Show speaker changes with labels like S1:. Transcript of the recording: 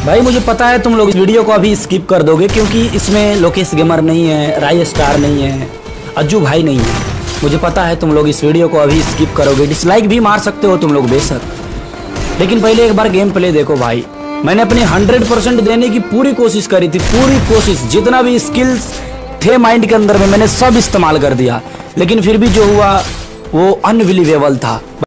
S1: भाई मुझे पता है तुम लोग इस वीडियो को अभी स्किप कर दोगे क्योंकि इसमें लोकेश गेमर नहीं है, राय स्टार नहीं है, अज्जू भाई नहीं है। मुझे पता है तुम लोग इस वीडियो को अभी स्किप करोगे, डिसलाइक भी मार सकते हो तुम लोग बेशक, लेकिन पहले एक बार गेम प्ले देखो भाई। मैंने अपनी 100% देने की पूरी कोशिश करी थी, पूरी कोशिश, जितना भी स्किल्स थे माइंड के अंदर में मैंने सब इस्तेमाल कर दिया, लेकिन फिर भी जो हुआ वो अनबिलीवेबल था।